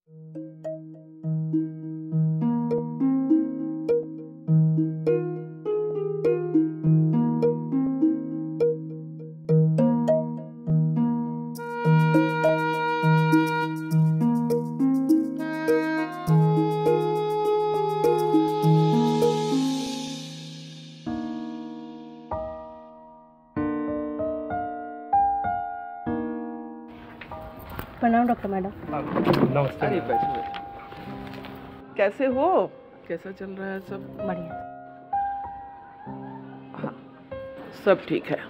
प्रणाम doctor madam. नमस्ते। अरे बैठो। कैसे हो? कैसा चल रहा है सब? बढ़िया। हाँ, सब ठीक है।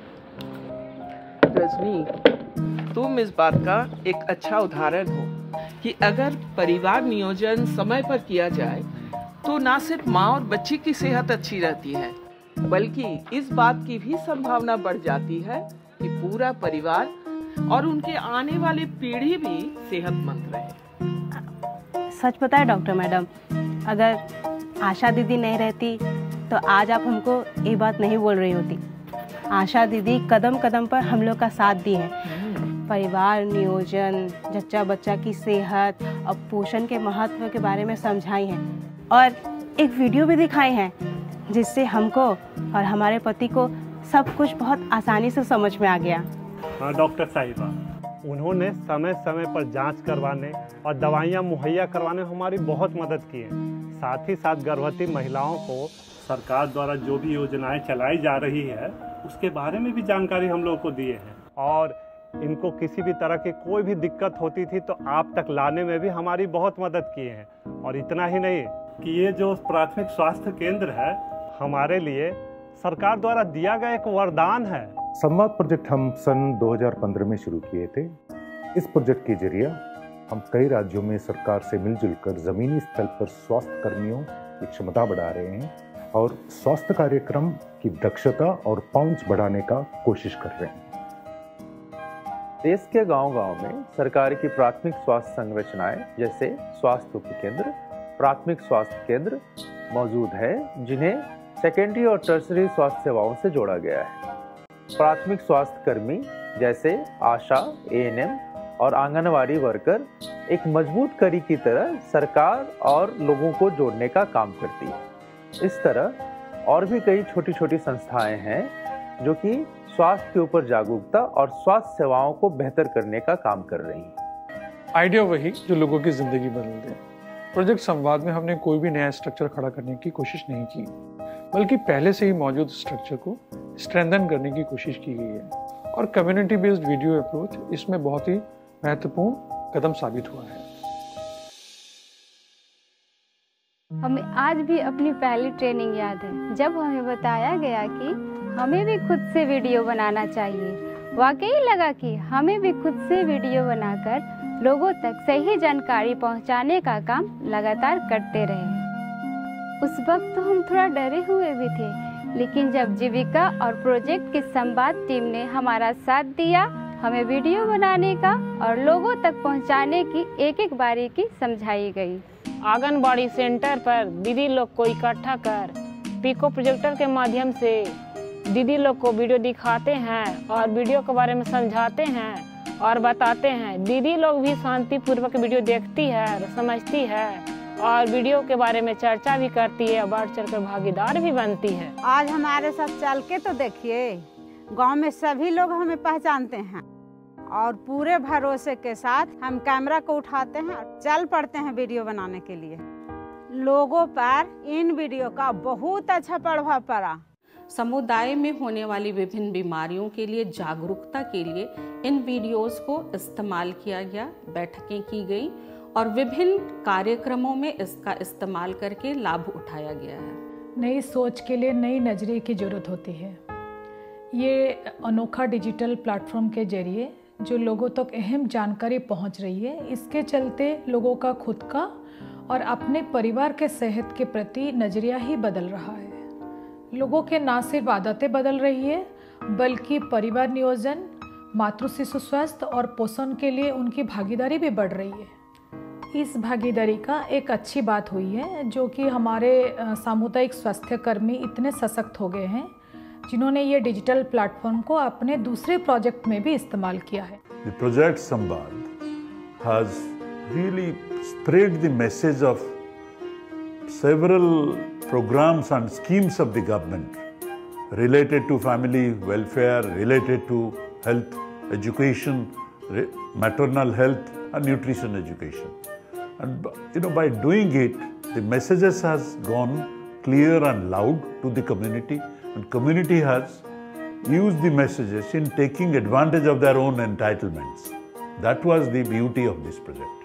रजनी, तुम इस बात का एक अच्छा उदाहरण हो कि अगर परिवार नियोजन समय पर किया जाए तो ना सिर्फ माँ और बच्ची की सेहत अच्छी रहती है, बल्कि इस बात की भी संभावना बढ़ जाती है कि पूरा परिवार और उनके आने वाली पीढ़ी भी सेहतमंद रहे। सच बताए डॉक्टर मैडम, अगर आशा दीदी नहीं रहती तो आज आप हमको ये बात नहीं बोल रही होती। आशा दीदी कदम कदम पर हम लोग का साथ दी है। परिवार नियोजन, जच्चा बच्चा की सेहत और पोषण के महत्व के बारे में समझाई हैं और एक वीडियो भी दिखाई है जिससे हमको और हमारे पति को सब कुछ बहुत आसानी से समझ में आ गया। हाँ डॉक्टर साहिबा, उन्होंने समय समय पर जांच करवाने और दवाइयाँ मुहैया करवाने में हमारी बहुत मदद की है। साथ ही साथ गर्भवती महिलाओं को सरकार द्वारा जो भी योजनाएं चलाई जा रही है उसके बारे में भी जानकारी हम लोगों को दिए हैं और इनको किसी भी तरह की कोई भी दिक्कत होती थी तो आप तक लाने में भी हमारी बहुत मदद किए हैं। और इतना ही नहीं कि ये जो प्राथमिक स्वास्थ्य केंद्र है हमारे लिए सरकार द्वारा दिया गया एक वरदान है। संवाद प्रोजेक्ट हम सन 2015 में शुरू किए थे। इस प्रोजेक्ट के जरिए हम कई राज्यों में सरकार से मिलजुल कर जमीनी स्तर पर स्वास्थ्य कर्मियों की क्षमता बढ़ा रहे हैं और स्वास्थ्य कार्यक्रम की दक्षता और पहुंच बढ़ाने का कोशिश कर रहे हैं। देश के गांव-गांव में सरकार की प्राथमिक स्वास्थ्य संरचनाएं जैसे स्वास्थ्य उपकेंद्र, प्राथमिक स्वास्थ्य केंद्र मौजूद है, जिन्हें सेकेंडरी और टर्सरी स्वास्थ्य सेवाओं से जोड़ा गया है। प्राथमिक स्वास्थ्य कर्मी जैसे आशा, एएनएम और आंगनवाड़ी वर्कर एक मजबूत कड़ी की तरह सरकार और लोगों को जोड़ने का काम करती है। इस तरह और भी कई छोटी छोटी संस्थाएं हैं जो कि स्वास्थ्य के ऊपर जागरूकता और स्वास्थ्य सेवाओं को बेहतर करने का काम कर रही हैं। आइडिया वही जो लोगों की जिंदगी बदल दे। प्रोजेक्ट संवाद में हमने कोई भी नया स्ट्रक्चर खड़ा करने की कोशिश नहीं की, बल्कि पहले से ही मौजूद स्ट्रक्चर को स्ट्रेंथन करने की कोशिश की गई है और कम्युनिटी बेस्ड वीडियो अप्रोच इसमें बहुत ही महत्वपूर्ण कदम साबित हुआ है। हमें आज भी अपनी पहली ट्रेनिंग याद है, जब हमें बताया गया कि हमें भी खुद से वीडियो बनाना चाहिए। वाकई लगा कि हमें भी खुद से वीडियो बनाकर लोगों तक सही जानकारी पहुंचाने का काम लगातार करते रहे। उस वक्त तो हम थोड़ा डरे हुए भी थे, लेकिन जब जीविका और प्रोजेक्ट की संवाद टीम ने हमारा साथ दिया, हमें वीडियो बनाने का और लोगों तक पहुंचाने की एक एक बारीकी समझाई गई। आंगनबाड़ी सेंटर पर दीदी लोग को इकट्ठा कर पिको प्रोजेक्टर के माध्यम से दीदी लोग को वीडियो दिखाते हैं और वीडियो के बारे में समझाते हैं और बताते हैं। दीदी लोग भी शांतिपूर्वक वीडियो देखती है, समझती है और वीडियो के बारे में चर्चा भी करती है, बढ़ चढ़ कर भागीदार भी बनती है। आज हमारे साथ चल के तो देखिए, गांव में सभी लोग हमें पहचानते हैं और पूरे भरोसे के साथ हम कैमरा को उठाते हैं और चल पड़ते हैं वीडियो बनाने के लिए। लोगों पर इन वीडियो का बहुत अच्छा प्रभाव पड़ा। समुदाय में होने वाली विभिन्न बीमारियों के लिए जागरूकता के लिए इन वीडियोस को इस्तेमाल किया गया, बैठकें की गई और विभिन्न कार्यक्रमों में इसका इस्तेमाल करके लाभ उठाया गया है। नई सोच के लिए नई नज़रिए की ज़रूरत होती है। ये अनोखा डिजिटल प्लेटफॉर्म के जरिए जो लोगों तक अहम जानकारी पहुंच रही है, इसके चलते लोगों का खुद का और अपने परिवार के सेहत के प्रति नज़रिया ही बदल रहा है। लोगों के ना सिर्फ आदतें बदल रही है, बल्कि परिवार नियोजन, मातृ शिशु स्वास्थ्य और पोषण के लिए उनकी भागीदारी भी बढ़ रही है। इस भागीदारी का एक अच्छी बात हुई है जो कि हमारे सामुदायिक स्वास्थ्य कर्मी इतने सशक्त हो गए हैं जिन्होंने ये डिजिटल प्लेटफॉर्म को अपने दूसरे प्रोजेक्ट में भी इस्तेमाल किया है। The project Samvad has really spread the message of several programs and schemes of the government related to family welfare, related to health, education, maternal health and nutrition education. And by doing it, the messages has gone clear and loud to the community, and community has used the messages in taking advantage of their own entitlements. That was the beauty of this project.